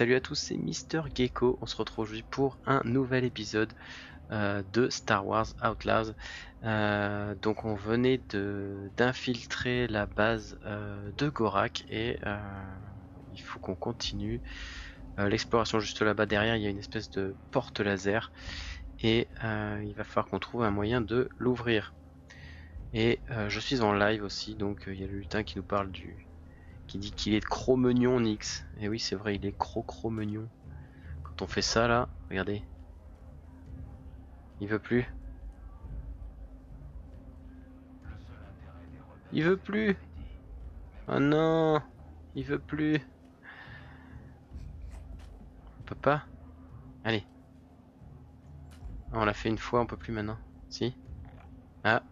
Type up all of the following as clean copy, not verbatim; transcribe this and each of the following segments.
Salut à tous, c'est Mister Gecko. On se retrouve aujourd'hui pour un nouvel épisode de Star Wars Outlaws. Donc on venait d'infiltrer la base de Gorak et il faut qu'on continue l'exploration juste là-bas. Derrière, il y a une espèce de porte laser et il va falloir qu'on trouve un moyen de l'ouvrir. Et je suis en live aussi, donc il y a le lutin qui nous parle qui dit qu'il est Cro-Megnon Nix. Et oui, c'est vrai, il est Cro-Megnon. Quand on fait ça là, regardez. Il veut plus. Il veut plus. Oh non. Il veut plus. On peut pas. Allez. Ah, on l'a fait une fois, on peut plus maintenant. Si. Ah.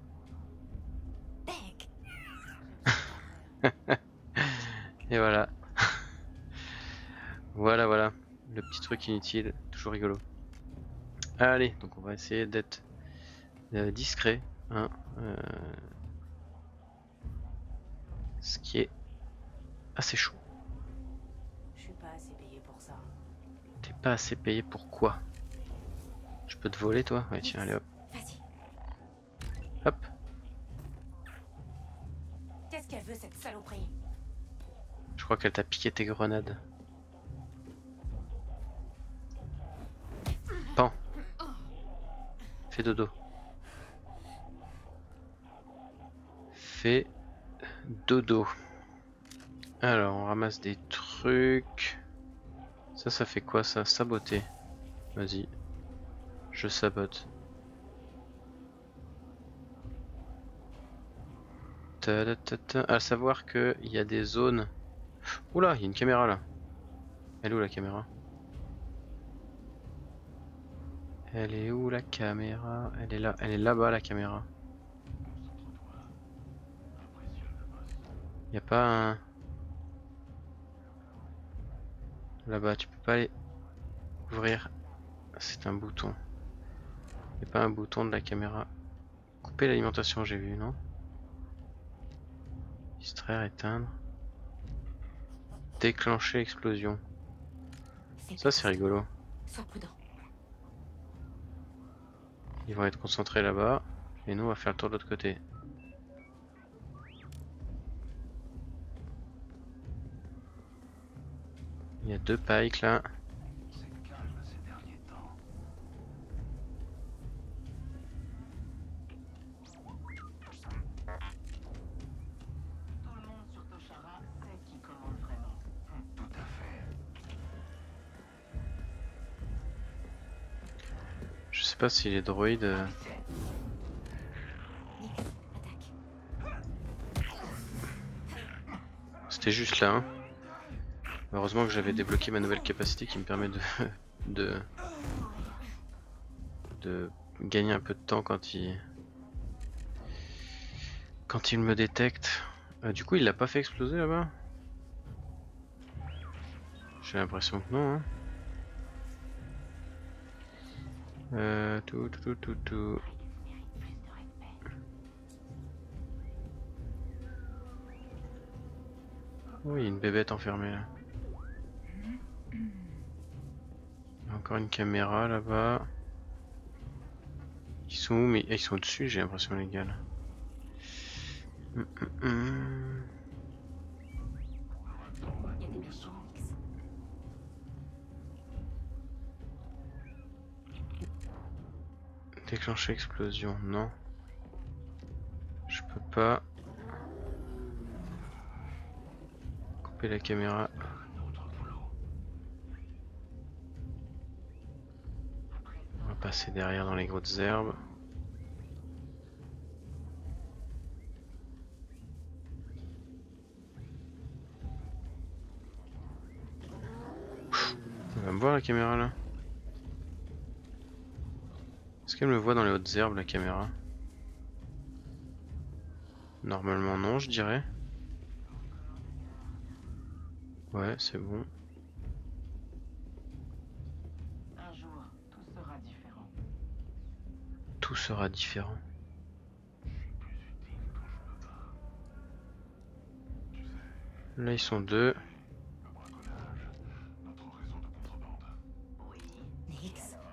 Et voilà. Voilà. Le petit truc inutile. Toujours rigolo. Allez, donc on va essayer d'être discret. Hein, ce qui est assez chaud. Je suis pas assez payé pour ça. T'es pas assez payé pour quoi? Je peux te voler toi? Ouais, tiens, allez hop. Vas-y. Hop. Qu'est-ce qu'elle veut, cette saloperie? Je crois qu'elle t'a piqué tes grenades. Pan. Fais dodo. Fais dodo. Alors, on ramasse des trucs. Ça fait quoi ça? Saboter. Vas-y. Je sabote. À savoir qu'il y a des zones... Oula, il y a une caméra là. Elle est où la caméra? Elle est où la caméra? Elle est là. Elle est là-bas la caméra. Y a pas un... Là-bas, tu peux pas aller ouvrir. C'est un bouton. Y a pas un bouton de la caméra. Couper l'alimentation, j'ai vu, non? Distraire, éteindre. Déclencher l'explosion. Ça c'est rigolo. Sois prudent. Ils vont être concentrés là-bas. Et nous on va faire le tour de l'autre côté. Il y a deux pikes là. Tout le monde sur Toshara sait qui commande vraiment. Tout à fait. Je sais pas si les droïdes... Nix, attaque. C'était juste là. Hein. Heureusement que j'avais débloqué ma nouvelle capacité qui me permet de... de gagner un peu de temps quand il me détecte. Du coup il l'a pas fait exploser là-bas? J'ai l'impression que non. Hein. Tout. Oui, il y a une bébête enfermée là. Encore une caméra là-bas. Ils sont où? Mais ils sont au-dessus, j'ai l'impression, les gars. Là. Il y a des méchants, Nix. Déclencher explosion, non. Je peux pas. Couper la caméra. On va passer derrière dans les grosses herbes. Elle va me voir la caméra là? Est-ce qu'elle me voit dans les hautes herbes la caméra? Normalement non, je dirais. Ouais, c'est bon. Un jour, tout sera différent. Tout sera différent. Là ils sont deux.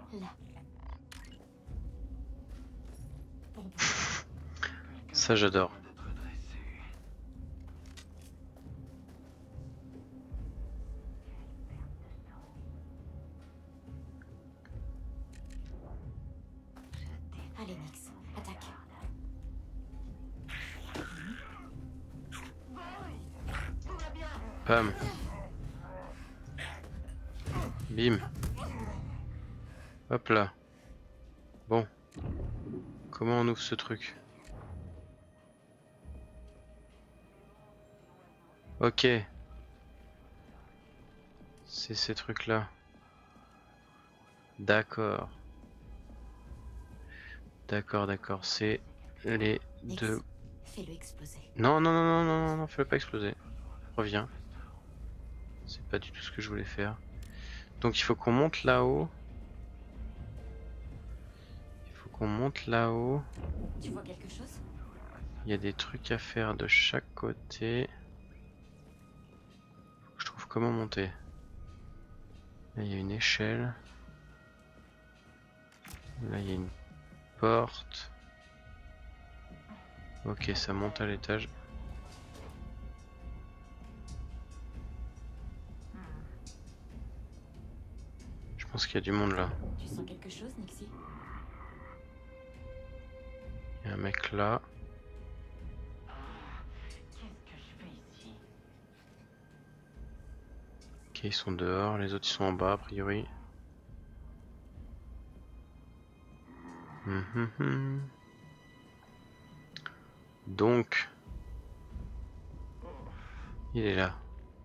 Là. Bon, bon. Ça j'adore. Allez, Nix, attaque. Pam. Bim. Hop là. Bon. Comment on ouvre ce truc? Ok. C'est ces trucs-là. D'accord. D'accord, d'accord. C'est les Nix, deux. fais-le exploser. Non, non, non, non, non, non, non, fais-le pas exploser. Reviens. C'est pas du tout ce que je voulais faire. Donc il faut qu'on monte là-haut. Il faut qu'on monte là-haut. Tu vois quelque chose? Il y a des trucs à faire de chaque côté. Faut que je trouve comment monter. Là il y a une échelle. Là il y a une porte. Ok, ça monte à l'étage. Je pense qu'il y a du monde là. Tu sens quelque chose, Nixie? Il y a un mec là. Qu'est-ce que je fais ici? Ok, ils sont dehors. Les autres ils sont en bas a priori. Donc, il est là.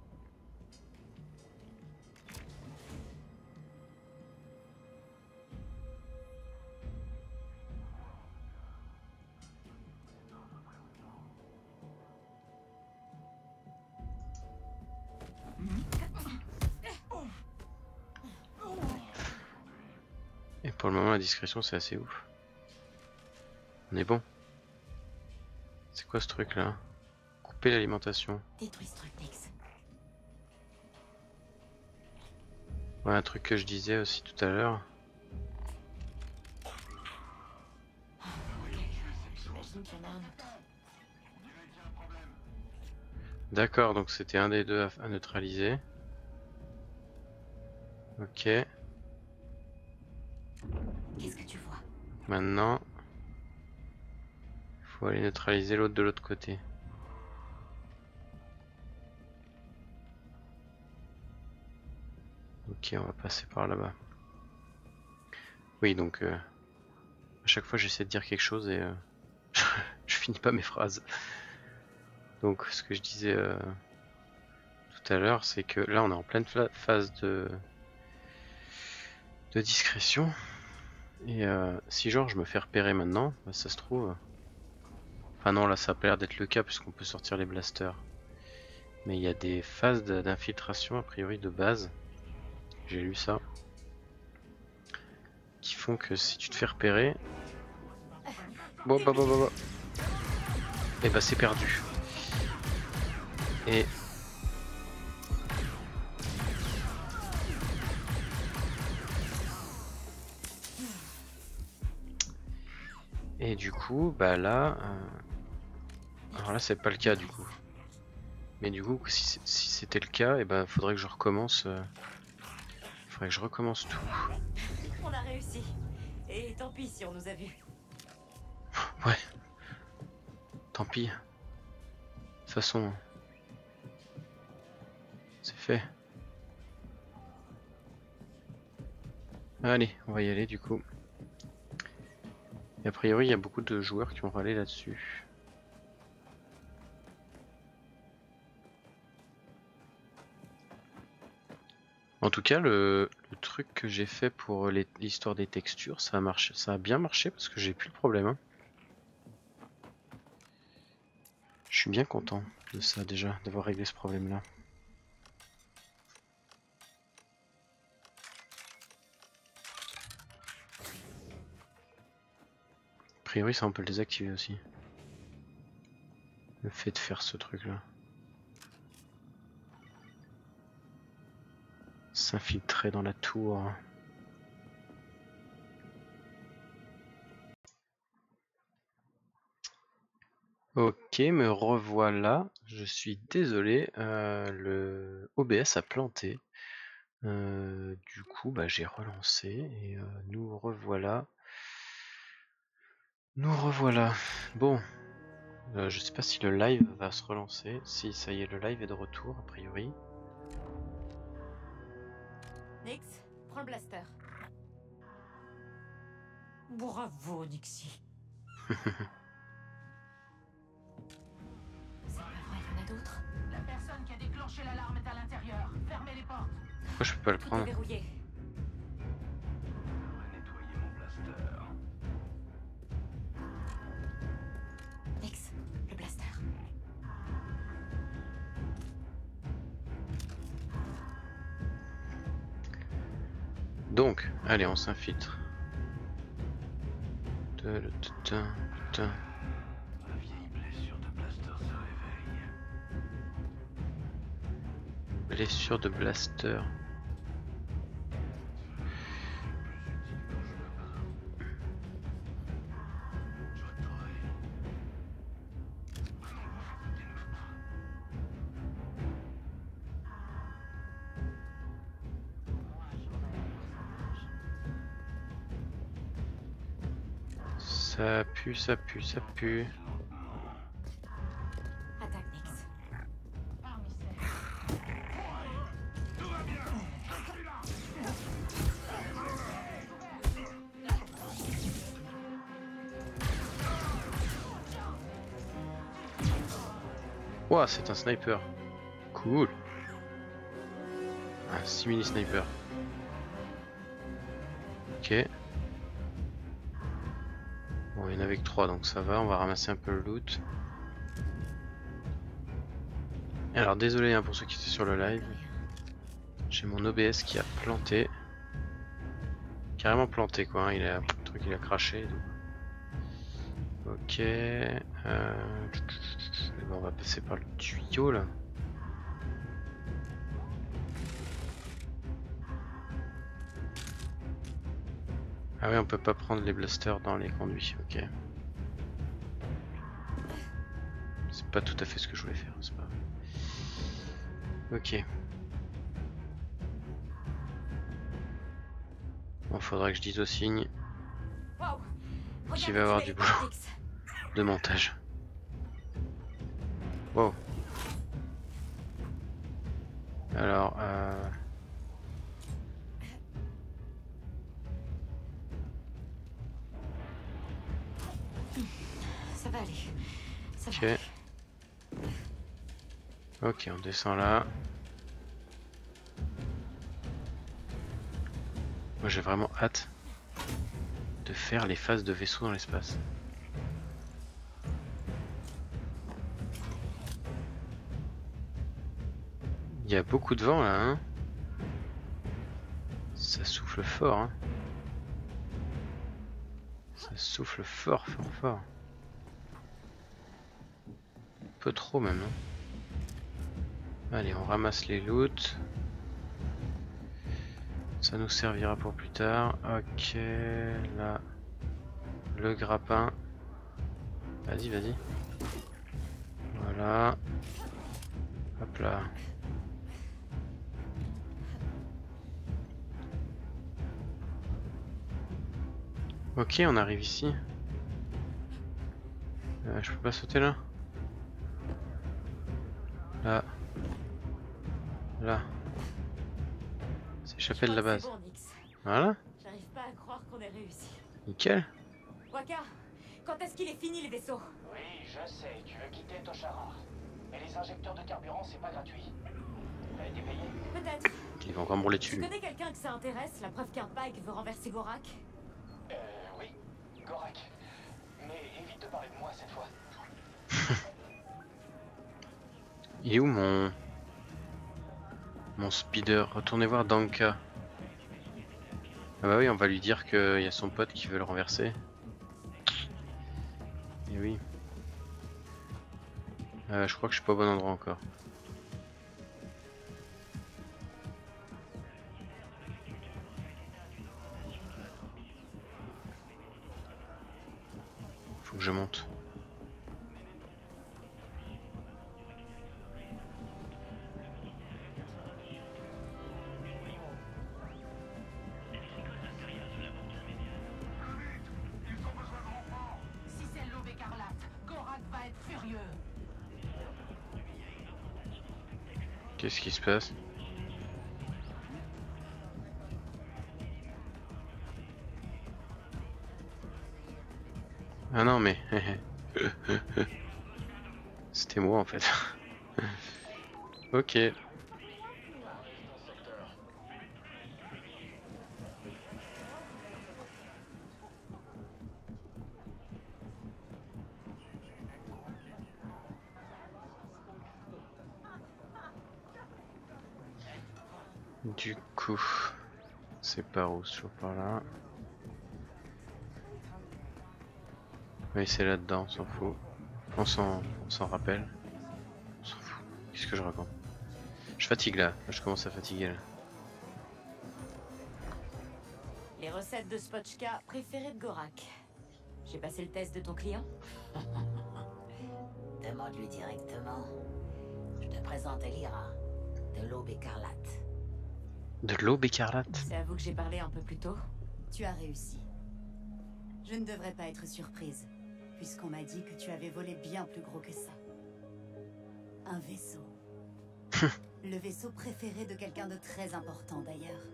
Et pour le moment la discrétion c'est assez ouf. On est bon. C'est quoi ce truc là? Couper l'alimentation. Détruis ce truc, Nix. Ouais, un truc que je disais aussi tout à l'heure. J'imagine qu'il y en a un autre. D'accord, donc c'était un des deux à neutraliser. Ok, Qu'est-ce que tu vois? maintenant, il faut aller neutraliser l'autre de l'autre côté. Ok, on va passer par là-bas. Oui, donc à chaque fois j'essaie de dire quelque chose et je finis pas mes phrases. Donc ce que je disais tout à l'heure, c'est que là on est en pleine phase de discrétion. Et si genre je me fais repérer maintenant, bah, ça se trouve... Enfin non, là ça a pas l'air d'être le cas puisqu'on peut sortir les blasters. Mais il y a des phases d'infiltration a priori de base. J'ai lu ça. Qui font que si tu te fais repérer... Bon bah bah bah bah. Et bah c'est perdu. Et... Et du coup, bah là... Alors là c'est pas le cas du coup. Mais du coup, si c'était le cas, et ben faudrait que je recommence... Faudrait que je recommence tout. On a réussi. Et tant pis si on nous a vus. Ouais. Tant pis. De toute façon... C'est fait. Allez, on va y aller du coup. Et a priori, il y a beaucoup de joueurs qui ont râlé là-dessus. En tout cas, le truc que j'ai fait pour l'histoire des textures, ça a marché, ça a bien marché parce que j'ai plus le problème. Hein. Je suis bien content de ça déjà, d'avoir réglé ce problème-là. A priori, ça on peut le désactiver aussi. Le fait de faire ce truc-là. S'infiltrer dans la tour. Ok, me revoilà. Je suis désolé, le OBS a planté. Du coup, bah, j'ai relancé et nous revoilà. Nous revoilà. Bon, je sais pas si le live va se relancer. Si, ça y est, le live est de retour, a priori. Nix, prends le blaster. Bravo, Nixie. C'est pas vrai, il y en a d'autres. La personne qui a déclenché l'alarme est à l'intérieur. Fermez les portes. Pourquoi je peux pas le Tout est prendre? verrouillé. Nettoyer mon blaster. Nix, le blaster. Donc, allez, on s'infiltre. Ma vieille blessure de blaster se réveille. Blessure de blaster. Ça pue, ça pue, ça pue. Attaque, Nix. Ouah, c'est un sniper. Cool. Un simili sniper. Ok. Bon, il y en avait que 3 donc ça va, on va ramasser un peu le loot. Alors désolé hein, pour ceux qui étaient sur le live. J'ai mon OBS qui a planté. Carrément planté quoi, hein. Le truc il a craché. Donc. Ok. On va passer par le tuyau là. Ah ouais, on peut pas prendre les blasters dans les conduits, ok. C'est pas tout à fait ce que je voulais faire, c'est pas grave. Ok. Bon, faudra que je dise au signe Wow. qu'il va y avoir du boulot de montage. Wow. Alors, Ça va aller. Ça va ok. aller. Ok, on descend là. Moi j'ai vraiment hâte de faire les phases de vaisseau dans l'espace. Il y a beaucoup de vent là, hein. Ça souffle fort, hein. Ça souffle fort, fort, fort. Un peu trop même, hein. Allez, on ramasse les loots. Ça nous servira pour plus tard. Ok, là, le grappin. Vas-y, vas-y. Voilà. Hop là. Ok, on arrive ici. Je peux pas sauter là? Là. Là. S'échapper de la base. C'est bon, Nix. Voilà. J'arrive pas à croire qu'on ait réussi. Nickel. Waka, quand est-ce qu'il est fini les vaisseaux? Oui, je sais, tu veux quitter Toshara. Mais les injecteurs de carburant, c'est pas gratuit. T'as été payé? Peut-être. Ils vont encore me rouler Tu dessus. connais quelqu'un que ça intéresse, la preuve qu'un Pike veut renverser Gorak? Oui, Gorak. Mais évite de parler de moi cette fois. Il est où mon speeder? Retournez voir Danka. Ah bah oui, on va lui dire qu'il y a son pote qui veut le renverser. Et oui. Je crois que je suis pas au bon endroit encore. Faut que je monte. mieux. Qu'est-ce qui se passe? Ah non mais c'était moi en fait. Ok. Du coup, c'est par où? Toujours par là. Oui, c'est là-dedans, on s'en fout. On s'en rappelle. On s'en fout. Qu'est-ce que je raconte? Je fatigue là. Je commence à fatiguer là. Les recettes de Spotchka préférées de Gorak. J'ai passé le test de ton client? Demande-lui directement. Je te présente Elira, de l'Aube écarlate. De l'Aube écarlate? C'est à vous que j'ai parlé un peu plus tôt. Tu as réussi. Je ne devrais pas être surprise, puisqu'on m'a dit que tu avais volé bien plus gros que ça. Un vaisseau. Le vaisseau préféré de quelqu'un de très important d'ailleurs.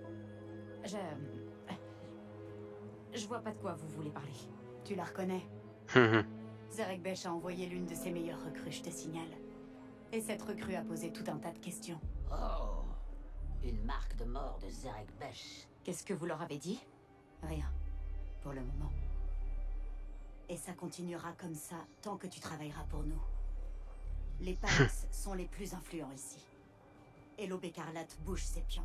Je vois pas de quoi vous voulez parler. Tu la reconnais? Zerek Besh a envoyé l'une de ses meilleures recrues, je te signale. Et cette recrue a posé tout un tas de questions. Oh, une marque de mort de Zerek Besh. Qu'est-ce que vous leur avez dit? Rien. Pour le moment. Et ça continuera comme ça tant que tu travailleras pour nous. Les Pikes sont les plus influents ici. Et l'Aube écarlate bouge ses pions.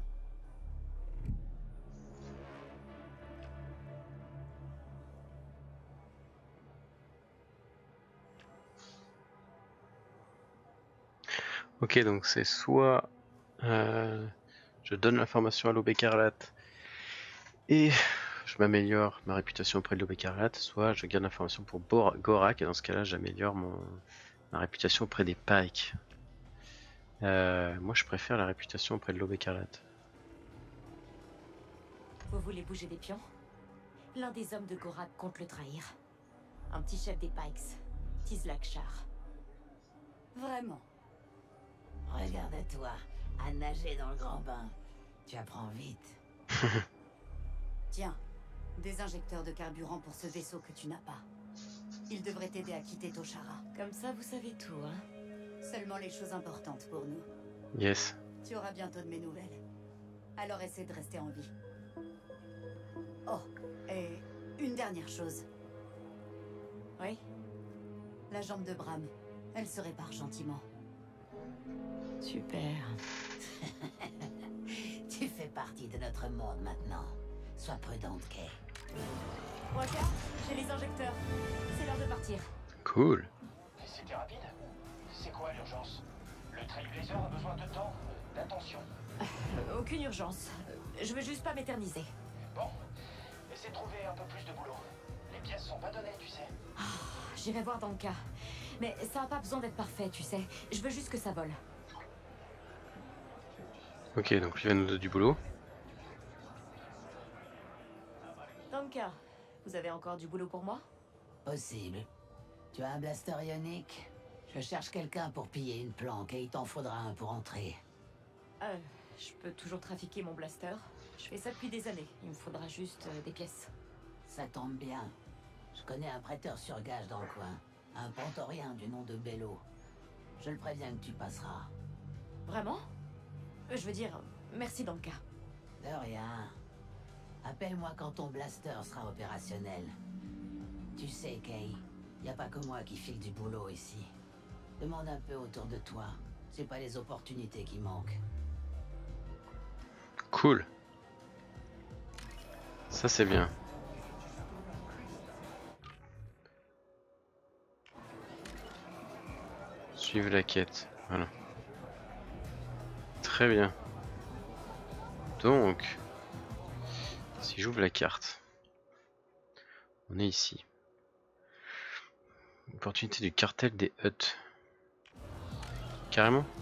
Ok, donc c'est soit je donne l'information à l'Aube écarlate et je m'améliore ma réputation auprès de l'Aube écarlate, soit je garde l'information pour Gorak et dans ce cas-là j'améliore ma réputation auprès des Pikes. Moi je préfère la réputation auprès de l'Aube écarlate. Vous voulez bouger des pions? L'un des hommes de Gorak compte le trahir. Un petit chef des Pikes, Tizlak Shar. Vraiment. Regarde-toi, à nager dans le grand bain. Tu apprends vite. Tiens, des injecteurs de carburant pour ce vaisseau que tu n'as pas. Ils devraient t'aider à quitter Toshara. Comme ça, vous savez tout, hein? Seulement les choses importantes pour nous. Yes. Tu auras bientôt de mes nouvelles. Alors essaie de rester en vie. Oh, et une dernière chose. Oui? La jambe de Bram, elle se répare gentiment. Super. Tu fais partie de notre monde maintenant. Sois prudente, Kay. Waka, j'ai les injecteurs. C'est l'heure de partir. Cool. C'était rapide. C'est quoi l'urgence? Le Trailblazer a besoin de temps, d'attention. Aucune urgence. Je veux juste pas m'éterniser. Bon, essaie de trouver un peu plus de boulot. Les pièces sont pas données, tu sais. J'irai voir dans le cas. Mais ça a pas besoin d'être parfait, tu sais. Je veux juste que ça vole. Ok, donc lui va nous donner du boulot. Danka, vous avez encore du boulot pour moi? Possible. Tu as un blaster ionique? Je cherche quelqu'un pour piller une planque et il t'en faudra un pour entrer. Je peux toujours trafiquer mon blaster. Je fais ça depuis des années. Il me faudra juste des pièces. Ça tombe bien. Je connais un prêteur sur gage dans le coin. Un pantorien du nom de Bello. Je le préviens que tu passeras. Vraiment? Je veux dire, merci Danka. De rien. Appelle-moi quand ton blaster sera opérationnel. Tu sais, Kay, y a pas que moi qui file du boulot ici. Demande un peu autour de toi. C'est pas les opportunités qui manquent. Cool. Ça c'est bien. Suivre la quête. Voilà. Très bien. Donc, si j'ouvre la carte, on est ici. Opportunité du cartel des Hutt. Carrément.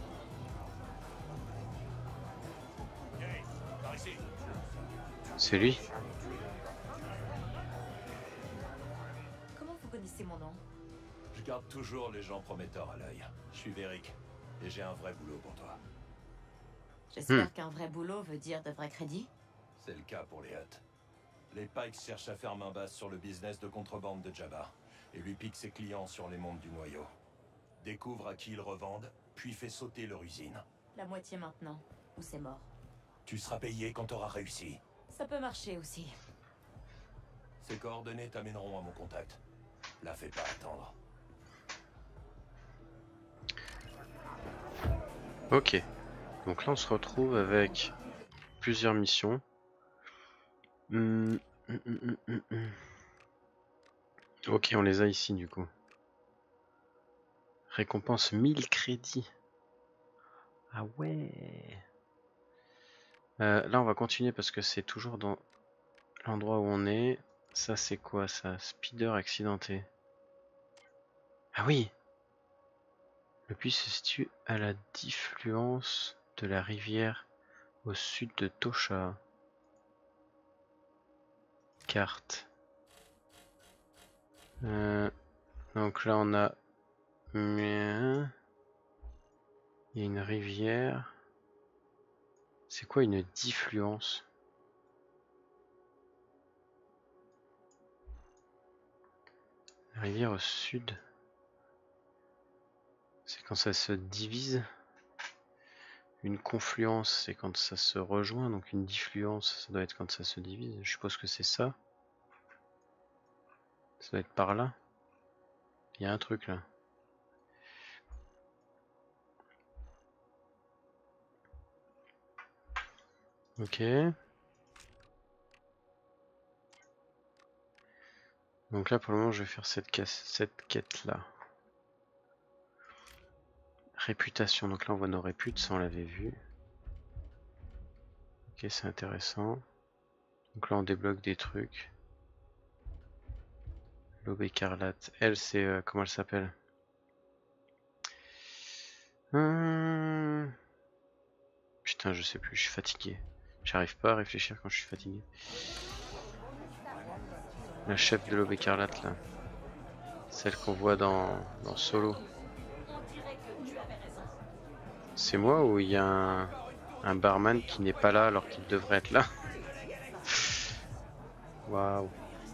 C'est lui. Comment vous connaissez mon nom? Je Je garde toujours les gens prometteurs à l'œil. Je suis Véric, et j'ai un vrai boulot pour toi. J'espère qu'un vrai boulot veut dire de vrais crédits. C'est le cas pour les Hutt. Les Pikes cherchent à faire main basse sur le business de contrebande de Jabba, et lui piquent ses clients sur les mondes du noyau. Découvre à qui ils revendent, puis fait sauter leur usine. La moitié maintenant, ou c'est mort. Tu seras payé quand t'auras réussi. Ça peut marcher aussi. Ces coordonnées t'amèneront à mon contact. La fais pas attendre. Ok. Donc là on se retrouve avec plusieurs missions. Ok, on les a ici du coup. Récompense 1000 crédits. Ah ouais. Là on va continuer parce que c'est toujours dans l'endroit où on est. Ça c'est quoi ça? Speeder accidenté. Ah oui. Le puits se situe à la diffluence de la rivière au sud de Tosha. Carte. Donc là on a... Il y a une rivière. C'est quoi une diffluence? La rivière au sud. C'est quand ça se divise. Une confluence, c'est quand ça se rejoint. Donc une diffluence, ça doit être quand ça se divise. Je suppose que c'est ça. Ça doit être par là. Il y a un truc là. Ok. Donc là pour le moment je vais faire cette quête là. Réputation, donc là on voit nos réputes, ça on l'avait vu. Ok, c'est intéressant. Donc là on débloque des trucs. L'aube écarlate, elle c'est... comment elle s'appelle? Putain je sais plus, je suis fatigué. J'arrive pas à réfléchir quand je suis fatigué. La chef de l'aube écarlate là. Celle qu'on voit dans Solo. C'est moi ou il y a un barman qui n'est pas là alors qu'il devrait être là? Waouh.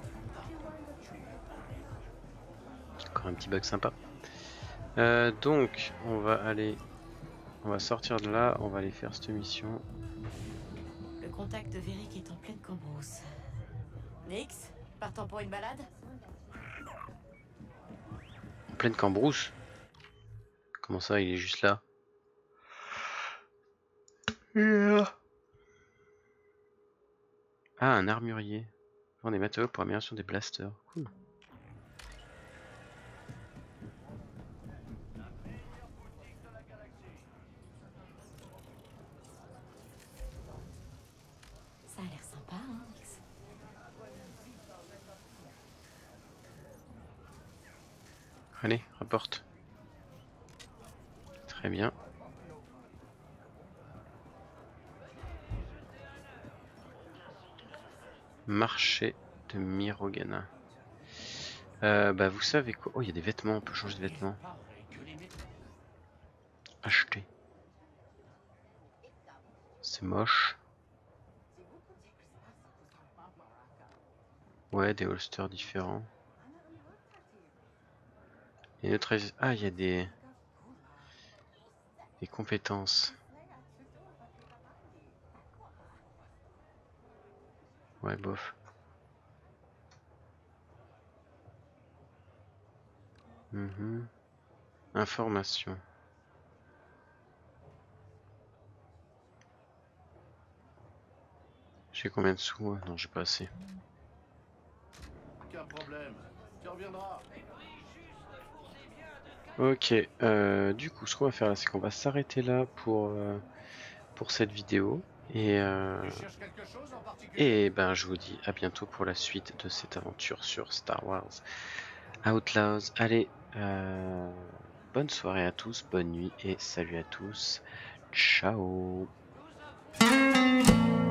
Encore un petit bug sympa. Donc on va sortir de là, on va aller faire cette mission. Le contact de Véric est en pleine cambrousse. Nix, partons pour une balade? En pleine cambrousse? Comment ça, il est juste là? Ah, un armurier. Vend des matériaux pour amélioration des blasters. Cool. Ça a l'air sympa, hein, Nix? Allez, rapporte. Très bien. Marché de Mirogana. Bah vous savez quoi? Oh, il y a des vêtements, on peut changer de vêtements. Acheter. C'est moche. Ouais, des holsters différents. Et notre... Ah, il y a des compétences. Ouais, bof. Information. J'ai combien de sous? Non, j'ai pas assez. Aucun problème, tu reviendras. Ok, du coup, ce qu'on va faire là, c'est qu'on va s'arrêter là pour cette vidéo. Et ben, je vous dis à bientôt pour la suite de cette aventure sur Star Wars Outlaws. Allez, bonne soirée à tous, bonne nuit et salut à tous. Ciao.